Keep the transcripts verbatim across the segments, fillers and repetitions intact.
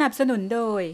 นับสนุนโดย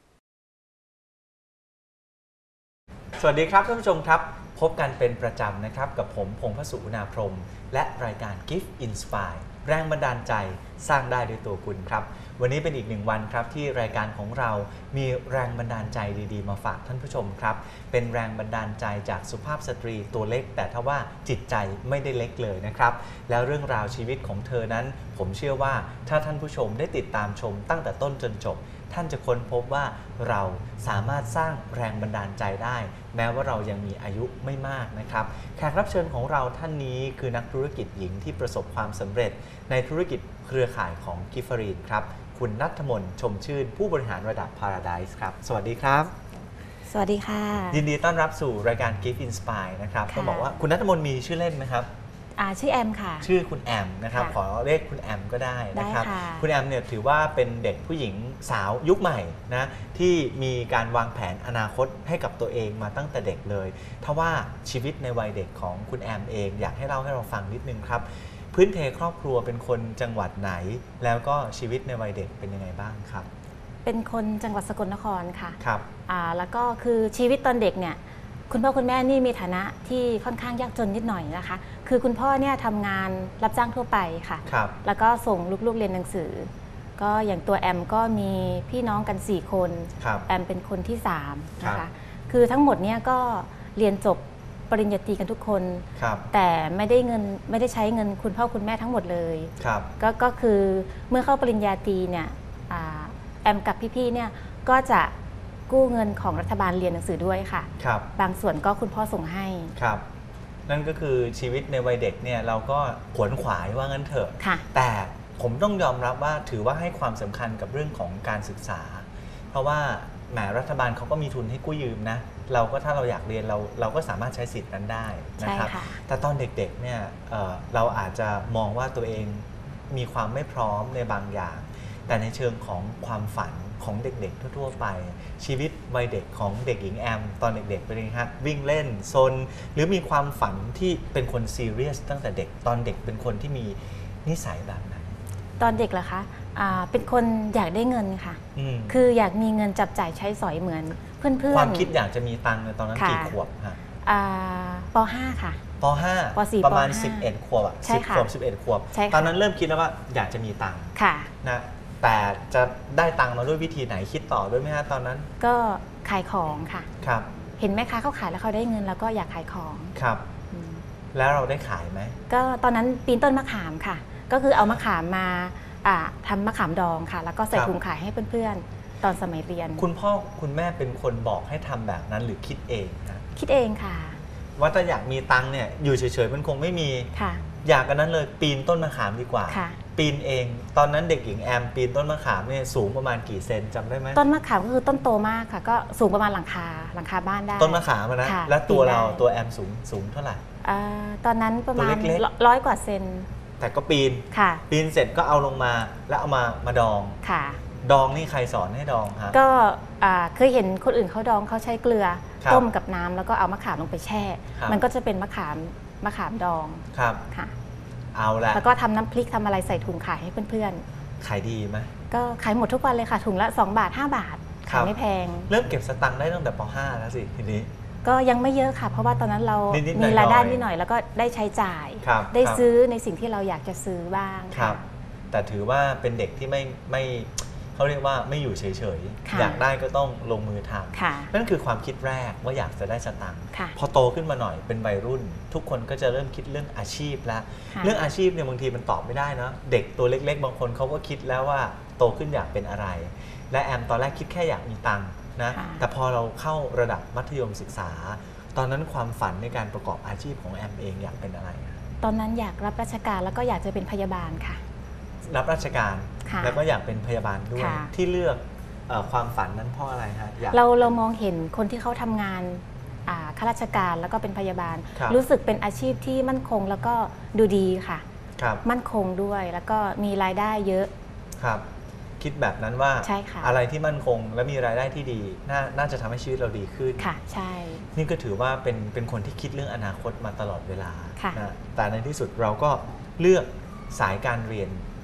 สวัสดีครับท่านผู้ชมครับพบกันเป็นประจำนะครับกับผมพงษ์พสุอุณาพรหมและรายการ Gift Inspire แรงบันดาลใจสร้างได้ด้วยตัวคุณครับวันนี้เป็นอีกหนึ่งวันครับที่รายการของเรามีแรงบันดาลใจดีๆมาฝากท่านผู้ชมครับเป็นแรงบันดาลใจจากสุภาพสตรีตัวเล็กแต่ทว่าจิตใจไม่ได้เล็กเลยนะครับแล้วเรื่องราวชีวิตของเธอนั้นผมเชื่อว่าถ้าท่านผู้ชมได้ติดตามชมตั้งแต่ต้นจนจบท่านจะค้นพบว่าเราสามารถสร้างแรงบันดาลใจได้แม้ว่าเรายังมีอายุไม่มากนะครับแขกรับเชิญของเราท่านนี้คือนักธุรกิจหญิงที่ประสบความสำเร็จในธุรกิจเครือข่ายของกิฟเฟอรีนครับคุณณัฐมนต์ชมชื่นผู้บริหารระดับ Paradise ครับสวัสดีครับสวัสดีค่ะยินดีต้อนรับสู่รายการ Gift Inspire นะครับต้องบอกว่าคุณณัฐมนต์มีชื่อเล่นไหมครับชื่อแอมค่ะชื่อคุณแอมนะครับขอเรียกคุณแอมก็ได้นะครับคุณแอมเนี่ยถือว่าเป็นเด็กผู้หญิงสาวยุคใหม่นะที่มีการวางแผนอนาคตให้กับตัวเองมาตั้งแต่เด็กเลยถ้าว่าชีวิตในวัยเด็กของคุณแอมเองอยากให้เล่าให้เราฟังนิดนึงครับพื้นเพครอบครัวเป็นคนจังหวัดไหนแล้วก็ชีวิตในวัยเด็กเป็นยังไงบ้างครับเป็นคนจังหวัดสกลนครค่ะครับอ่าแล้วก็คือชีวิตตอนเด็กเนี่ยคุณพ่อคุณแม่นี่มีฐานะที่ค่อนข้างยากจนนิดหน่อยนะคะคือคุณพ่อเนี่ยทำงานรับจ้างทั่วไปค่ะแล้วก็ส่งลูกๆเรียนหนังสือก็อย่างตัวแอมก็มีพี่น้องกันสี่คนแอมเป็นคนที่สามนะคะคือทั้งหมดเนี่ยก็เรียนจบปริญญาตรีกันทุกคนแต่ไม่ได้เงินไม่ได้ใช้เงินคุณพ่อคุณแม่ทั้งหมดเลยก็ก็คือเมื่อเข้าปริญญาตรีเนี่ยแอมกับพี่ๆเนี่ยก็จะกู้เงินของรัฐบาลเรียนหนังสือด้วยค่ะครับบางส่วนก็คุณพ่อส่งให้ครับนั่นก็คือชีวิตในวัยเด็กเนี่ยเราก็ขวนขวายว่างั้นเถอะแต่ผมต้องยอมรับว่าถือว่าให้ความสำคัญกับเรื่องของการศึกษาเพราะว่าแหมรัฐบาลเขาก็มีทุนให้กู้ยืมนะเราก็ถ้าเราอยากเรียนเราเราก็สามารถใช้สิทธิ์นั้นได้นะครับแต่ตอนเด็กๆเนี่ย เอ่อ เราอาจจะมองว่าตัวเองมีความไม่พร้อมในบางอย่างแต่ในเชิงของความฝันของเด็กๆทั่วๆไปชีวิตวัยเด็กของเด็กหญิงแอมตอนเด็กๆเป็นยังไงครับวิ่งเล่นซนหรือมีความฝันที่เป็นคนซีเรียสตั้งแต่เด็กตอนเด็กเป็นคนที่มีนิสัยแบบไหนตอนเด็กเหรอคะเป็นคนอยากได้เงินค่ะคืออยากมีเงินจับจ่ายใช้สอยเหมือนเพื่อนๆความคิดอยากจะมีตังค์ในตอนนั้นกี่ขวบคะป .ห้า ค่ะป .ห้าป .สี่ประมาณสิบเอ็ดขวบอ่ะสิบขวบสิบเอ็ดขวบตอนนั้นเริ่มคิดแล้วว่าอยากจะมีตังค์นะแต่จะได้ตังค์มาด้วยวิธีไหนคิดต่อด้วยไหมฮะตอนนั้นก็ขายของค่ะครับเห็นแม่ค้าเขาขายแล้วเขาได้เงินแล้วก็อยากขายของครับแล้วเราได้ขายไหมก็ตอนนั้นปีนต้นมะขามค่ะก็คือเอามะขามมาทำมะขามดองค่ะแล้วก็ใส่ถุงขายให้เพื่อนๆตอนสมัยเรียนคุณพ่อคุณแม่เป็นคนบอกให้ทำแบบนั้นหรือคิดเองนะคิดเองค่ะว่าถ้าอยากมีตังค์เนี่ยอยู่เฉยๆมันคงไม่มีค่ะอยากกันนั้นเลยปีนต้นมะขามดีกว่าปีนเองตอนนั้นเด็กหญิงแอมปีนต้นมะขามเนี่ยสูงประมาณกี่เซนจำได้ไหมต้นมะขามก็คือต้นโตมากค่ะก็สูงประมาณหลังคาหลังคาบ้านได้ต้นมะขามนะแล้วตัวเราตัวแอมสูงสูงเท่าไหร่ตอนนั้นประมาณร้อยกว่าเซนแต่ก็ปีนปีนเสร็จก็เอาลงมาแล้วเอามามาดองค่ะดองนี่ใครสอนให้ดองคะก็เคยเห็นคนอื่นเขาดองเขาใช้เกลือต้มกับน้ำแล้วก็เอามะขามลงไปแช่มันก็จะเป็นมะขามมะขามดองครับค่ะเอาละแล้วก็ทำน้ำพริกทำอะไรใส่ถุงขายให้เพื่อนๆขายดีไหมก็ขายหมดทุกวันเลยค่ะถุงละสองบาทห้าบาทขายไม่แพงเริ่มเก็บสตังค์ได้ตั้งแต่ป .ห้า แล้วสิทีนี้ก็ยังไม่เยอะค่ะเพราะว่าตอนนั้นเรามีรายได้นิดหน่อยแล้วก็ได้ใช้จ่ายได้ซื้อในสิ่งที่เราอยากจะซื้อบ้างครับแต่ถือว่าเป็นเด็กที่ไม่ไม่เขาเรียกว่าไม่อยู่เฉยๆอยากได้ก็ต้องลงมือทำนั่นคือความคิดแรกว่าอยากจะได้สตังค์พอโตขึ้นมาหน่อยเป็นวัยรุ่นทุกคนก็จะเริ่มคิดเรื่องอาชีพแล้วเรื่องอาชีพเนี่ยบางทีมันตอบไม่ได้นะเด็กตัวเล็กๆบางคนเขาก็คิดแล้วว่าโตขึ้นอยากเป็นอะไรและแอมตอนแรกคิดแค่อยากมีตังค์นะแต่พอเราเข้าระดับมัธยมศึกษาตอนนั้นความฝันในการประกอบอาชีพของแอมเองอยากเป็นอะไรตอนนั้นอยากรับราชการแล้วก็อยากจะเป็นพยาบาลค่ะรับราชการแล้วก็อยากเป็นพยาบาลด้วยที่เลือกความฝันนั้นเพราะอะไรฮะเราเรามองเห็นคนที่เขาทำงานข้าราชการแล้วก็เป็นพยาบาลรู้สึกเป็นอาชีพที่มั่นคงแล้วก็ดูดีค่ะมั่นคงด้วยแล้วก็มีรายได้เยอะครับคิดแบบนั้นว่าอะไรที่มั่นคงและมีรายได้ที่ดีน่าน่าจะทำให้ชีวิตเราดีขึ้นค่ะใช่นี่ก็ถือว่าเป็นเป็นคนที่คิดเรื่องอนาคตมาตลอดเวลานะแต่ในที่สุดเราก็เลือกสายการเรียน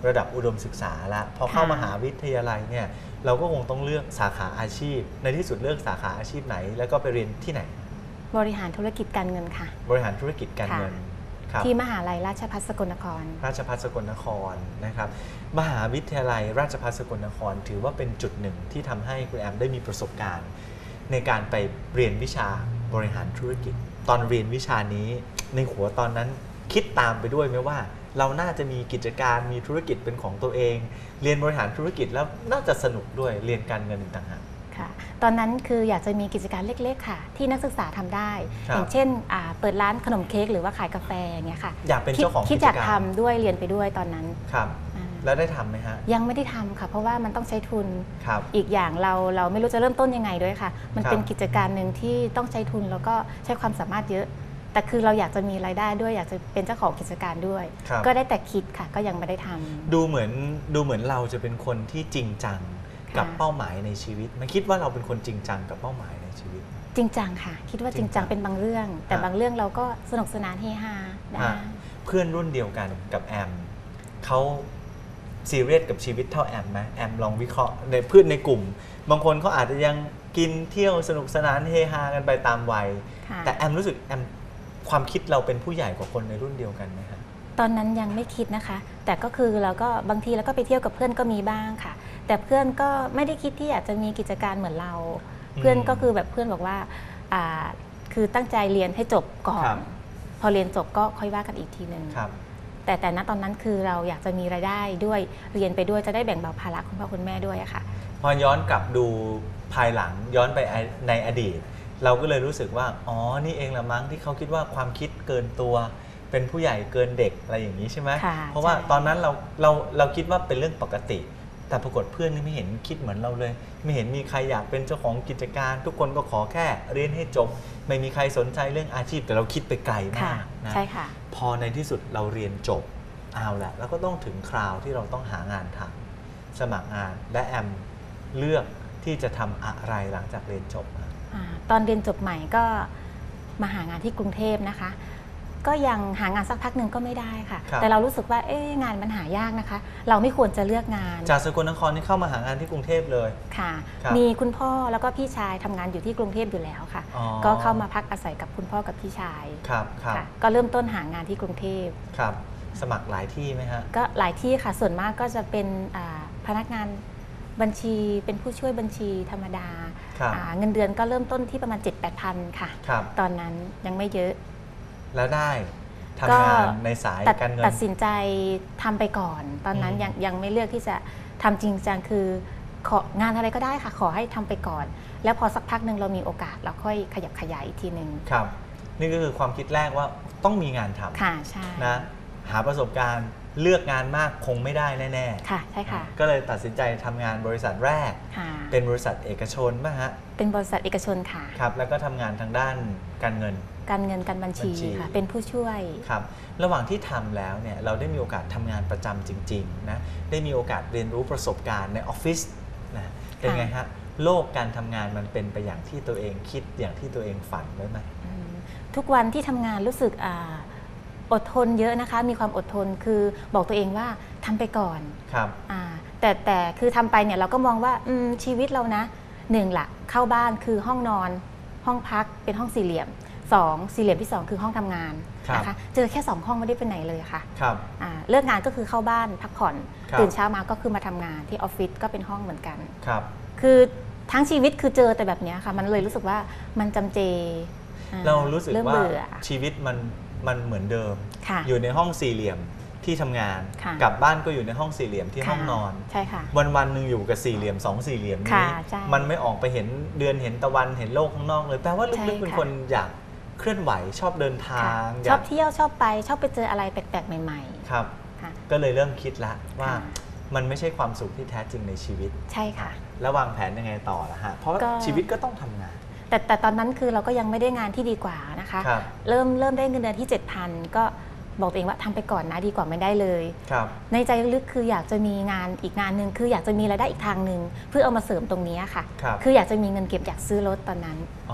ระดับอุดมศึกษาละพอเข้ามหาวิทยาลัยเนี่ยเราก็คงต้องเลือกสาขาอาชีพในที่สุดเลือกสาขาอาชีพไหนแล้วก็ไปเรียนที่ไหนบริหารธุรกิจการเงินค่ะบริหารธุรกิจการเงินที่มหาลัยราชภัฏสกลนครราชภัฏสกลนครนะครับมหาวิทยาลัยราชภัฏสกลนครถือว่าเป็นจุดหนึ่งที่ทำให้คุณแอมได้มีประสบการณ์ในการไปเรียนวิชาบริหารธุรกิจตอนเรียนวิชานี้ในหัวตอนนั้นคิดตามไปด้วยไหมว่าเราน่าจะมีกิจการมีธุรกิจเป็นของตัวเองเรียนบริหารธุรกิจแล้วน่าจะสนุกด้วยเรียนการเงินต่างหากค่ะตอนนั้นคืออยากจะมีกิจการเล็กๆค่ะที่นักศึกษาทำได้อย่างเช่นเปิดร้านขนมเค้กหรือว่าขายกาแฟอย่างเงี้ยค่ะอยากเป็นเจ้าของคิดอยากทำด้วยเรียนไปด้วยตอนนั้นครับแล้วได้ทำไหมฮะยังไม่ได้ทำค่ะเพราะว่ามันต้องใช้ทุนครับอีกอย่างเราเราไม่รู้จะเริ่มต้นยังไงด้วยค่ะมันเป็นกิจการหนึ่งที่ต้องใช้ทุนแล้วก็ใช้ความสามารถเยอะแต่คือเราอยากจะมีรายได้ด้วยอยากจะเป็นเจ้าของกิจการด้วยก็ได้แต่คิดค่ะก็ยังไม่ได้ทำดูเหมือนดูเหมือนเราจะเป็นคนที่จริงจังกับเป้าหมายในชีวิตมันคิดว่าเราเป็นคนจริงจังกับเป้าหมายในชีวิตจริงจังค่ะคิดว่าจริงจังเป็นบางเรื่องแต่บางเรื่องเราก็สนุกสนานเฮฮาได้เพื่อนรุ่นเดียวกันกับแอมเขาซีเรียสกับชีวิตเท่าแอมไหมแอมลองวิเคราะห์ในเพื่อนในกลุ่มบางคนเขาอาจจะยังกินเที่ยวสนุกสนานเฮฮากันไปตามวัยแต่แอมรู้สึกแอมความคิดเราเป็นผู้ใหญ่กว่าคนในรุ่นเดียวกันไหมคะตอนนั้นยังไม่คิดนะคะแต่ก็คือเราก็บางทีเราก็ไปเที่ยวกับเพื่อนก็มีบ้างค่ะแต่เพื่อนก็ไม่ได้คิดที่อยากจะมีกิจการเหมือนเราเพื่อนก็คือแบบเพื่อนบอกว่าคือตั้งใจเรียนให้จบก่อนพอเรียนจบก็ค่อยว่ากันอีกทีนึงแต่แต่ณตอนนั้นคือเราอยากจะมีรายได้ด้วยเรียนไปด้วยจะได้แบ่งเบาภาระคุณพ่อคุณแม่ด้วยอะค่ะพอย้อนกลับดูภายหลังย้อนไปในอดีตเราก็เลยรู้สึกว่าอ๋อนี่เองละมั้งที่เขาคิดว่าความคิดเกินตัวเป็นผู้ใหญ่เกินเด็กอะไรอย่างนี้ใช่ไหมเพราะว่าตอนนั้นเราเราเราคิดว่าเป็นเรื่องปกติแต่ปรากฏเพื่อนนี่ไม่เห็นคิดเหมือนเราเลยไม่เห็นมีใครอยากเป็นเจ้าของกิจการทุกคนก็ขอแค่เรียนให้จบไม่มีใครสนใจเรื่องอาชีพแต่เราคิดไปไกลมากนะใช่ค่ะพอในที่สุดเราเรียนจบเอาละแล้วก็ต้องถึงคราวที่เราต้องหางานทำสมัครงานและแอมเลือกที่จะทำอะไรหลังจากเรียนจบตอนเรียนจบใหม่ก็มาหางานที่กรุงเทพนะคะก็ยังหางานสักพักหนึ่งก็ไม่ได้ค่ะแต่เรารู้สึกว่าเอ๊ะงานมันหายากนะคะเราไม่ควรจะเลือกงานจากสกลนครนี่เข้ามาหางานที่กรุงเทพเลยค่ะมีคุณพ่อแล้วก็พี่ชายทำงานอยู่ที่กรุงเทพอยู่แล้วค่ะก็เข้ามาพักอาศัยกับคุณพ่อกับพี่ชายครับครับก็เริ่มต้นหางานที่กรุงเทพครับสมัครหลายที่ไหมฮะก็หลายที่ค่ะส่วนมากก็จะเป็นพนักงานบัญชีเป็นผู้ช่วยบัญชีธรรมดาเงินเดือนก็เริ่มต้นที่ประมาณ เจ็ดแปดพัน ค่ะตอนนั้นยังไม่เยอะแล้วได้ทำงานในสายการเงินตัดสินใจทำไปก่อนตอนนั้นยังยังไม่เลือกที่จะทำจริงจังคือของานอะไรก็ได้ค่ะขอให้ทำไปก่อนแล้วพอสักพักหนึ่งเรามีโอกาสเราค่อยขยับขยายอีกทีหนึ่งครับนี่ก็คือความคิดแรกว่าต้องมีงานทำค่ะใช่นะหาประสบการณ์เลือกงานมากคงไม่ได้แน่ๆค่ะใช่ค่ะก็เลยตัดสินใจทำงานบริษัทแรกเป็นบริษัทเอกชนป่ะฮะเป็นบริษัทเอกชนค่ะครับแล้วก็ทำงานทางด้านการเงินการเงินการบัญชีค่ะเป็นผู้ช่วยครับระหว่างที่ทำแล้วเนี่ยเราได้มีโอกาสทำงานประจำจริงๆนะได้มีโอกาสเรียนรู้ประสบการณ์ในออฟฟิศนะเป็นไงฮะโลกการทำงานมันเป็นไปอย่างที่ตัวเองคิดอย่างที่ตัวเองฝันไว้ไหมทุกวันที่ทำงานรู้สึกอดทนเยอะนะคะมีความอดทนคือบอกตัวเองว่าทำไปก่อนครับแต่แต่คือทำไปเนี่ยเราก็มองว่าชีวิตเรานะหนึ่งหลักเข้าบ้านคือห้องนอนห้องพักเป็นห้องสี่เหลี่ยมสองสี่เหลี่ยมที่สองคือห้องทำงานนะคะเจอแค่สองห้องไม่ได้ไปไหนเลยค่ะเลิกงานก็คือเข้าบ้านพักผ่อนตื่นเช้ามาก็คือมาทำงานที่ออฟฟิศก็เป็นห้องเหมือนกันครับคือทั้งชีวิตคือเจอแต่แบบนี้ค่ะมันเลยรู้สึกว่ามันจำเจเรารู้สึกว่าชีวิตมันมันเหมือนเดิมอยู่ในห้องสี่เหลี่ยมที่ทำงานกลับบ้านก็อยู่ในห้องสี่เหลี่ยมที่ห้องนอนใช่ค่ะวันวันหนึ่งอยู่กับสี่เหลี่ยมสองสี่เหลี่ยมนี้มันไม่ออกไปเห็นเดือนเห็นตะวันเห็นโลกข้างนอกเลยแปลว่าลึกๆเป็นคนอยากเคลื่อนไหวชอบเดินทางชอบเที่ยวชอบไปชอบไปเจออะไรแปลกๆใหม่ๆครับก็เลยเริ่มคิดละว่ามันไม่ใช่ความสุขที่แท้จริงในชีวิตใช่ค่ะแล้ววางแผนยังไงต่อล่ะฮะเพราะชีวิตก็ต้องทำงานแต่แต่ตอนนั้นคือเราก็ยังไม่ได้งานที่ดีกว่านะคะเริ่มเริ่มได้เงินเดือนที่ เจ็ดพัน ก็บอกตัวเองว่าทำไปก่อนนะดีกว่าไม่ได้เลยในใจลึกๆคืออยากจะมีงานอีกงานหนึ่งคืออยากจะมีรายได้อีกทางหนึ่งเพื่อเอามาเสริมตรงนี้ค่ะคืออยากจะมีเงินเก็บอยากซื้อรถตอนนั้น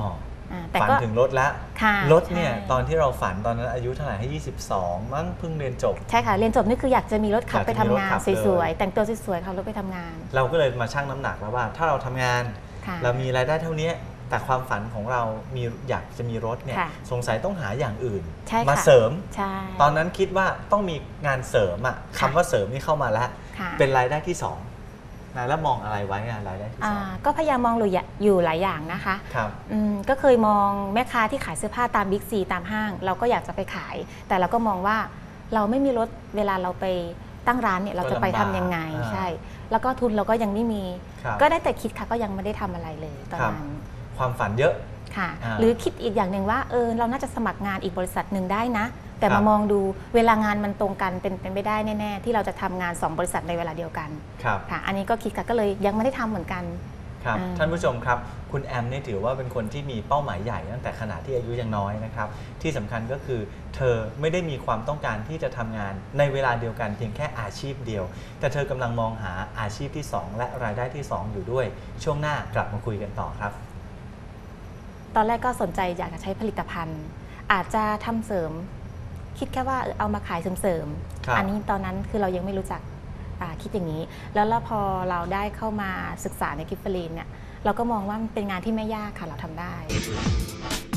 แต่ฝันก็ถึงรถแล้วค่ะรถเนี่ยใช่ตอนที่เราฝันตอนนั้นอายุเท่าไหร่ให้ยี่สิบสองมั้งเพิ่งเรียนจบใช่ค่ะเรียนจบนี่คืออยากจะมีรถขับอยากไปจะทำมีรถงานขับสเลยวยๆแต่งตัวสวยๆขับรถไปทำงานเราก็เลยมาชั่งน้ำหนักแล้วว่า ถ้าเราทำงานค่ะเรามีรายได้เท่านี้แต่ความฝันของเรามีอยากจะมีรถเนี่ยค่ะสงสัยต้องหาอย่างอื่นใช่ค่ะมาเสริมใช่ตอนนั้นคิดว่าต้องมีงานเสริมอะค่ะคำว่าเสริมนี่เข้ามาแล้วค่ะเป็นรายได้ที่สองนะแล้วมองอะไรไว้งานรายได้ที่สอ่าองก็พยายามมองอยู่หลายอย่างนะคะครับอืมก็เคยมองแม่ค้าที่ขายเสื้อผ้าตามบิ๊กซีตามห้าง เราก็อยากจะไปขาย แต่เราก็มองว่าเราไม่มีรถเวลาเราไปตั้งร้านเนี่ยเราจะไปทำยังไงอ่าใช่ แล้วก็ทุนเราก็ยังไม่มีครับก็ได้แต่คิดค่ะก็ยังไม่ได้ทำอะไรเลยตอนครับนั้นความฝันเยอะค่ะอ่าหรือคิดอีกอย่างหนึ่งว่าเออเราน่าจะสมัครงานอีกบริษัทหนึ่งได้นะ แต่ครัมาบมองดูเวลางานมันตรงกันเป็นเป็นไม่ได้แน่ๆที่เราจะทำงานสองบริษัทในเวลาเดียวกันครับค่ะอันนี้ก็คิดค่ะก็เลยยังไม่ได้ทำเหมือนกันครับอ่าท่านผู้ชมครับคุณแอมนี่ถือว่าเป็นคนที่มีเป้าหมายใหญ่ตั้งแต่ขณะที่อายุยังน้อยนะครับที่สำคัญก็คือเธอไม่ได้มีความต้องการที่จะทำงานในเวลาเดียวกันเพียงแค่อาชีพเดียว แต่เธอกำลังมองหาอาชีพที่สองและรายได้ที่สองอยู่ด้วยช่วงหน้ากลับมาคุยกันต่อครับตอนแรกก็สนใจอยากจะใช้ผลิตภัณฑ์ อาจจะทำเสริม คิดแค่ว่าเออเอามาขายเสริมครับๆอันนี้ตอนนั้นคือเรายังไม่รู้จักอ่าคิดอย่างนี้ แล้วแล้วพอเราได้เข้ามาศึกษาในกิฟเฟอรีนเนี่ยเราก็มองว่ามันเป็นงานที่ไม่ยากค่ะเราทำได้